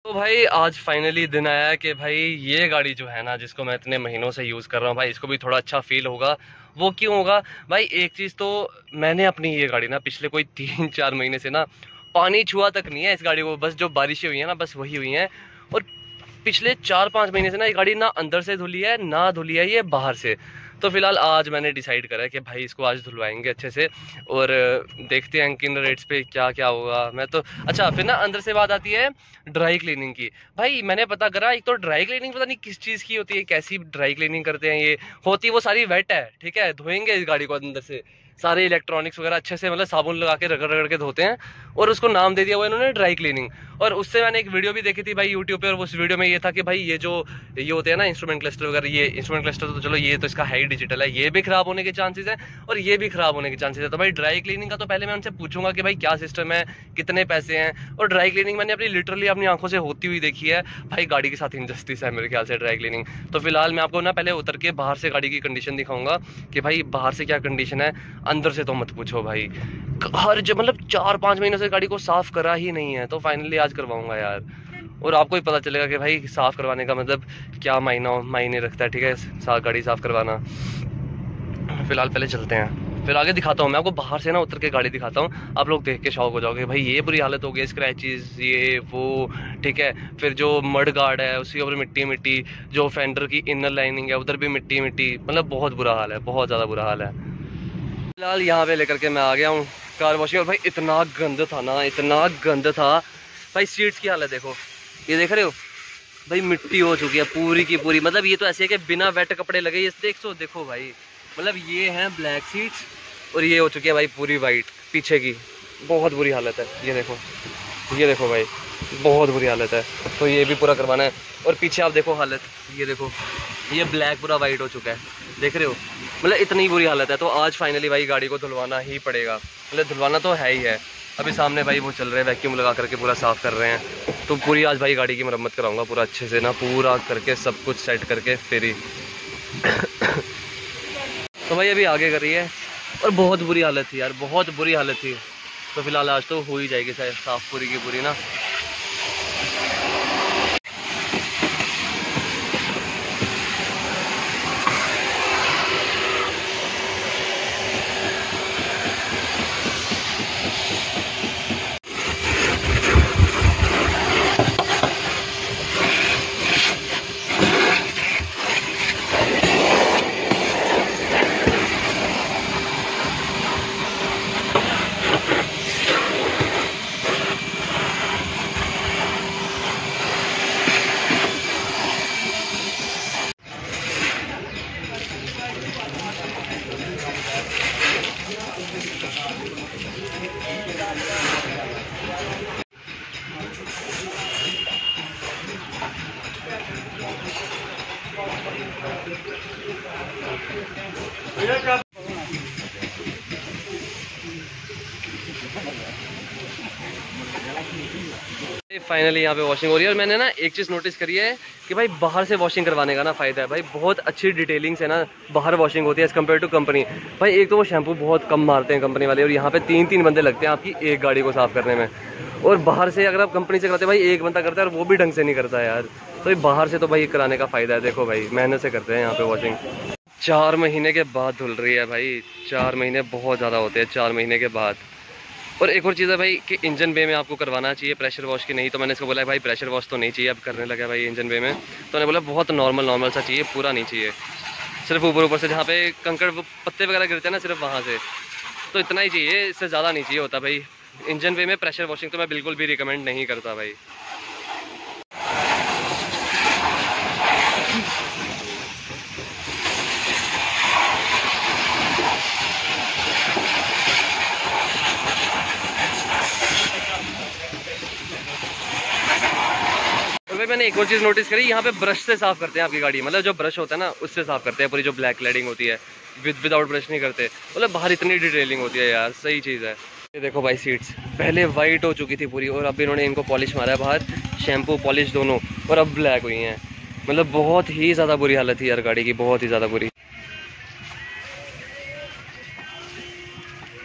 तो भाई आज फाइनली दिन आया कि भाई ये गाड़ी जो है ना, जिसको मैं इतने महीनों से यूज़ कर रहा हूँ भाई, इसको भी थोड़ा अच्छा फील होगा। वो क्यों होगा भाई? एक चीज़ तो, मैंने अपनी ये गाड़ी ना पिछले कोई 3-4 महीने से ना पानी छुआ तक नहीं है इस गाड़ी को, बस जो बारिशें हुई हैं ना बस वही हुई हैं। और पिछले 4-5 महीने से ना ये गाड़ी ना अंदर से धुली है ना धुली है ये बाहर से। तो फिलहाल आज मैंने डिसाइड करा है कि भाई इसको आज धुलवाएंगे अच्छे से, और देखते हैं किन रेट्स पे क्या क्या होगा। मैं तो अच्छा, फिर ना अंदर से बात आती है ड्राई क्लीनिंग की। भाई मैंने पता करा, एक तो ड्राई क्लीनिंग पता नहीं किस चीज़ की होती है, कैसी ड्राई क्लीनिंग करते हैं ये। होती वो सारी वेट है, ठीक है, धोएंगे इस गाड़ी को अंदर से, सारे इलेक्ट्रॉनिक्स वगैरह अच्छे से, मतलब साबुन लगा के रगड़ रगड़ के धोते हैं, और उसको नाम दे दिया हुआ इन्होंने ड्राई क्लीनिंग। और उससे मैंने एक वीडियो भी देखी थी भाई यूट्यूब पे, और उस वीडियो में ये था कि भाई ये जो ये होते हैं ना इंस्ट्रूमेंट क्लस्टर वगैरह, ये इंस्ट्रूमेंट क्लस्टर तो चलो ये तो इसका है ही डिजिटल है, ये भी खराब होने के चांसेस है और ये भी खराब होने के चांसेस है। तो भाई ड्राई क्लीनिंग का तो पहले मैं उनसे पूछूंगा कि भाई क्या सिस्टम है, कितने पैसे हैं। और ड्राई क्लीनिंग मैंने अपनी लिटरली अपनी आंखों से होती हुई देखी है भाई, गाड़ी के साथ इनजस्टिस है मेरे ख्याल से ड्राई क्लीनिंग। तो फिलहाल मैं आपको ना पहले उतर के बाहर से गाड़ी की कंडीशन दिखाऊंगा कि भाई बाहर से क्या कंडीशन है, अंदर से तो मत पूछो भाई। हर जब मतलब 4-5 महीनों से गाड़ी को साफ करा ही नहीं है, तो फाइनली आज करवाऊंगा यार। और आपको ही पता चलेगा कि भाई साफ करवाने का मतलब क्या मायने रखता है, ठीक है, गाड़ी साफ करवाना। फिलहाल पहले चलते हैं, फिर आगे दिखाता हूँ मैं आपको, बाहर से ना उतर के गाड़ी दिखाता हूँ, आप लोग देख के शौक हो जाओगे भाई ये बुरी हालत हो गई, स्क्रैचेस ये वो, ठीक है। फिर जो मड गार्ड है उसके ऊपर मिट्टी मिट्टी, जो फेंडर की इनर लाइनिंग है उधर भी मिट्टी मिट्टी, मतलब बहुत बुरा हाल है, बहुत ज़्यादा बुरा हाल है। फिलहाल यहाँ पे लेकर के मैं आ गया हूँ कार वॉशिंग, और भाई इतना गंद था ना, इतना गंद था भाई। सीट्स की हालत देखो, ये देख रहे हो भाई, मिट्टी हो चुकी है पूरी की पूरी। मतलब ये तो ऐसे है कि बिना वेट कपड़े लगे ये देखो भाई, मतलब ये हैं ब्लैक सीट्स और ये हो चुकी है भाई पूरी वाइट पीछे की। बहुत बुरी हालत है, ये देखो भाई, बहुत बुरी हालत है। तो ये भी पूरा करवाना है। और पीछे आप देखो हालत, ये देखो, ये ब्लैक पूरा वाइट हो चुका है, देख रहे हो, मतलब इतनी बुरी हालत है। तो आज फाइनली भाई गाड़ी को धुलवाना ही पड़ेगा, मतलब धुलवाना तो है ही है। अभी सामने भाई वो चल रहे हैं, वैक्यूम लगा करके पूरा साफ़ कर रहे हैं। तो पूरी आज भाई गाड़ी की मरम्मत कराऊंगा पूरा अच्छे से ना, पूरा करके सब कुछ सेट करके फिर ही तो भाई अभी आगे कर रही है, और बहुत बुरी हालत थी यार, बहुत बुरी हालत थी। तो फिलहाल आज तो हो ही जाएगी साफ पूरी की पूरी ना। फाइनली यहाँ पे वॉशिंग हो रही है। और मैंने ना एक चीज़ नोटिस करी है कि भाई बाहर से वॉशिंग करवाने का ना फ़ायदा है भाई, बहुत अच्छी डिटेलिंग्स है ना बाहर वॉशिंग होती है एज़ कम्पेयर टू कंपनी। भाई एक तो वो शैम्पू बहुत कम मारते हैं कंपनी वाले, और यहाँ पे 3-3 बंदे लगते हैं आपकी एक गाड़ी को साफ़ करने में। और बाहर से अगर आप कंपनी से करते हैं भाई, एक बंदा करता है और वो भी ढंग से नहीं करता है यार। तो बाहर से तो भाई कराने का फ़ायदा है। देखो भाई मेहनत से करते हैं यहाँ पे वॉशिंग। 4 महीने के बाद धुल रही है भाई, 4 महीने बहुत ज़्यादा होते हैं 4 महीने के बाद। और एक और चीज़ है भाई कि इंजन बे में आपको करवाना चाहिए, प्रेशर वॉश की नहीं। तो मैंने इसको बोला भाई प्रेशर वॉश तो नहीं चाहिए, अब करने लगा भाई इंजन बे में। तो मैंने बोला बहुत नॉर्मल सा चाहिए, पूरा नहीं चाहिए, सिर्फ ऊपर से जहाँ पे कंकड़ पत्ते वगैरह गिरते हैं ना, सिर्फ वहाँ से, तो इतना ही चाहिए, इससे ज़्यादा नहीं चाहिए होता भाई। इंजन बे में प्रेशर वॉशिंग तो मैं बिल्कुल भी रिकमेंड नहीं करता भाई। भाई मैंने एक और चीज़ नोटिस करी, यहाँ पे ब्रश से साफ़ करते हैं आपकी गाड़ी, मतलब जो ब्रश होता है ना उससे साफ़ करते हैं पूरी, जो ब्लैक क्लैडिंग होती है विदाउट ब्रश नहीं करते। मतलब बाहर इतनी डिटेलिंग होती है यार, सही चीज़ है। ये देखो भाई सीट्स पहले वाइट हो चुकी थी पूरी, और अब इन्होंने इनको पॉलिश मारा है बाहर, शैम्पू पॉलिश दोनों, और अब ब्लैक हुई हैं। मतलब बहुत ही ज़्यादा बुरी हालत थी यार गाड़ी की, बहुत ही ज़्यादा बुरी।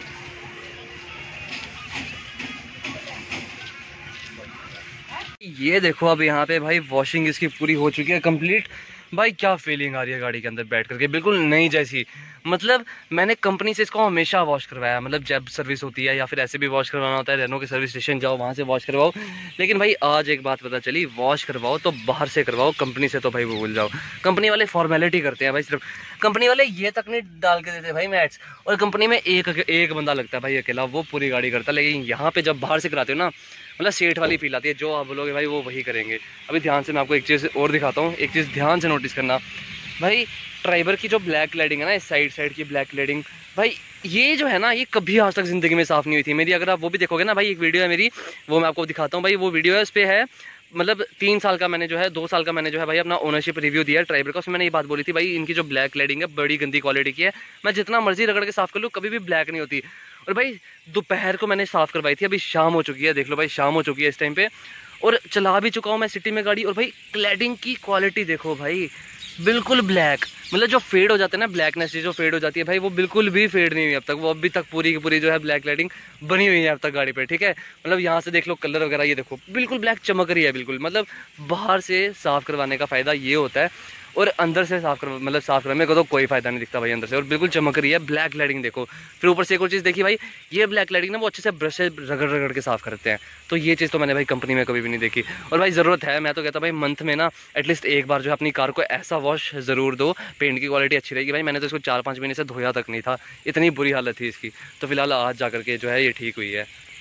ये ये देखो अब यहाँ पे भाई वॉशिंग इसकी पूरी हो चुकी है कंप्लीट। भाई क्या फीलिंग आ रही है गाड़ी के अंदर बैठ करके, बिल्कुल नई जैसी। मतलब मैंने कंपनी से इसको हमेशा वॉश करवाया, मतलब जब सर्विस होती है या फिर ऐसे भी वॉश करवाना होता है, रेनो के सर्विस स्टेशन जाओ वहाँ से वॉश करवाओ। लेकिन भाई आज एक बात पता चली, वॉश करवाओ तो बाहर से करवाओ, कंपनी से तो भाई वो भूल जाओ। कंपनी वाले फॉर्मेलिटी करते हैं भाई, सिर्फ कंपनी वाले ये तक नहीं डाल के देते भाई मैट्स, और कंपनी में एक बंदा लगता है भाई अकेला, वो पूरी गाड़ी करता है। लेकिन यहाँ पे जब बाहर से कराते हो ना, मतलब सेठ वाली फील आती है, जो आप बोलोगे भाई वो वही करेंगे। अभी ध्यान से मैं आपको एक चीज़ और दिखाता हूँ, एक चीज़ ध्यान से नोटिस करना भाई। ड्राइवर की जो ब्लैक लेडिंग है ना, इस साइड की ब्लैक लेडिंग, भाई ये जो है ना, ये कभी आज तक ज़िंदगी में साफ़ नहीं हुई थी मेरी। अगर आप वो भी देखोगे ना भाई, एक वीडियो है मेरी, वो मैं आपको दिखाता हूँ भाई। वो वीडियो है, उस पर है मतलब 3 साल का मैंने जो है, 2 साल का मैंने जो है भाई अपना ओनरशिप रिव्यू दिया है ड्राइवर का। उसमें मैंने ये बात बोली थी भाई, इनकी जो ब्लैक लेडिंग है बड़ी गंदी क्वालिटी की है, मैं जितना मर्जी रगड़ के साफ़ कर लूँ कभी भी ब्लैक नहीं होती। और भाई दोपहर को मैंने साफ़ करवाई थी, अभी शाम हो चुकी है, देख लो भाई शाम हो चुकी है इस टाइम पे, और चला भी चुका हूँ मैं सिटी में गाड़ी। और भाई क्लैडिंग की क्वालिटी देखो भाई, बिल्कुल ब्लैक, मतलब जो फेड हो जाते हैं ना, ब्लैकनेस जो फेड हो जाती है भाई, वो बिल्कुल भी फेड नहीं हुई अब तक। वो अभी तक पूरी की पूरी जो है ब्लैक लाइटिंग बनी हुई है अब तक गाड़ी पे, ठीक है। मतलब यहाँ से देख लो कलर वगैरह, ये देखो बिल्कुल ब्लैक चमक रही है बिल्कुल। मतलब बाहर से साफ़ करवाने का फ़ायदा ये होता है, और अंदर से साफ़ करवा, मतलब साफ़ करने को तो कोई फ़ायदा नहीं दिखता भाई अंदर से, और बिल्कुल चमक रही है ब्लैक लाइटिंग देखो। फिर ऊपर से एक और चीज़ देखी भाई, ये ब्लैक लाइटिंग ना वो अच्छे से ब्रश से रगड़ रगड़ के साफ़ करते हैं, तो ये चीज़ तो मैंने भाई कंपनी में कभी भी नहीं देखी। और भाई ज़रूरत है, मैं तो कहता भाई मंथ में ना एटलीस्ट एक बार जो है अपनी कार को ऐसा वॉश ज़रूर दो, पेंट की क्वालिटी अच्छी रहेगी। भाई मैंने तो इसको 4-5 महीने से धोया तक नहीं था, इतनी बुरी हालत थी इसकी। तो फिलहाल आज जा करके जो है ये ठीक हुई है।